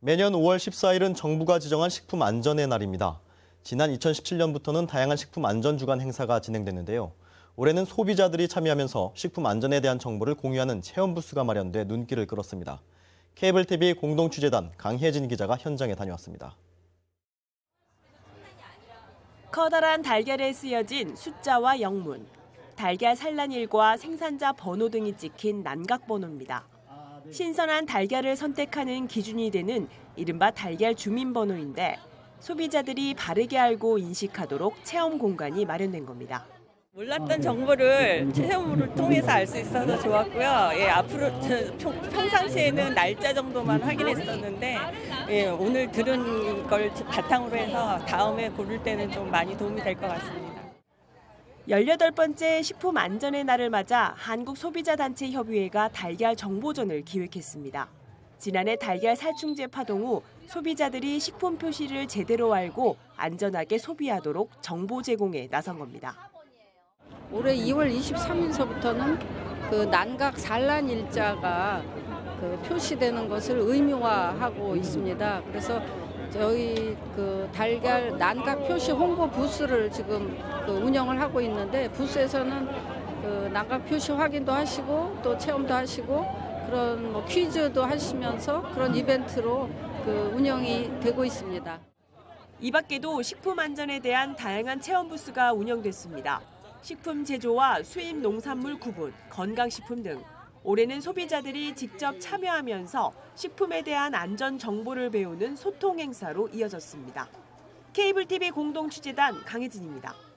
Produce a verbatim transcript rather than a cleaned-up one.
매년 오월 십사일은 정부가 지정한 식품 안전의 날입니다. 지난 이천십칠년부터는 다양한 식품 안전 주간 행사가 진행됐는데요. 올해는 소비자들이 참여하면서 식품 안전에 대한 정보를 공유하는 체험 부스가 마련돼 눈길을 끌었습니다. 케이블 티비 공동취재단 강혜진 기자가 현장에 다녀왔습니다. 커다란 달걀에 쓰여진 숫자와 영문, 달걀 산란일과 생산자 번호 등이 찍힌 난각번호입니다. 신선한 달걀을 선택하는 기준이 되는 이른바 달걀 주민번호인데 소비자들이 바르게 알고 인식하도록 체험 공간이 마련된 겁니다. 몰랐던 정보를 체험을 통해서 알 수 있어서 좋았고요. 예, 앞으로 평상시에는 날짜 정도만 확인했었는데 예, 오늘 들은 걸 바탕으로 해서 다음에 고를 때는 좀 많이 도움이 될 것 같습니다. 열여덟 번째 식품 안전의 날을 맞아 한국소비자단체협의회가 달걀 정보전을 기획했습니다. 지난해 달걀 살충제 파동 후 소비자들이 식품 표시를 제대로 알고 안전하게 소비하도록 정보 제공에 나선 겁니다. 올해 이월 이십삼일서부터는 그 난각 산란 일자가 그 표시되는 것을 의무화하고 있습니다. 그래서 저희 그 달걀 난각 표시 홍보 부스를 지금 그 운영을 하고 있는데 부스에서는 그 난각 표시 확인도 하시고 또 체험도 하시고 그런 뭐 퀴즈도 하시면서 그런 이벤트로 그 운영이 되고 있습니다. 이 밖에도 식품 안전에 대한 다양한 체험 부스가 운영됐습니다. 식품 제조와 수입 농산물 구분, 건강식품 등 올해는 소비자들이 직접 참여하면서 식품에 대한 안전 정보를 배우는 소통 행사로 이어졌습니다. 케이블 티비 공동취재단 강혜진입니다.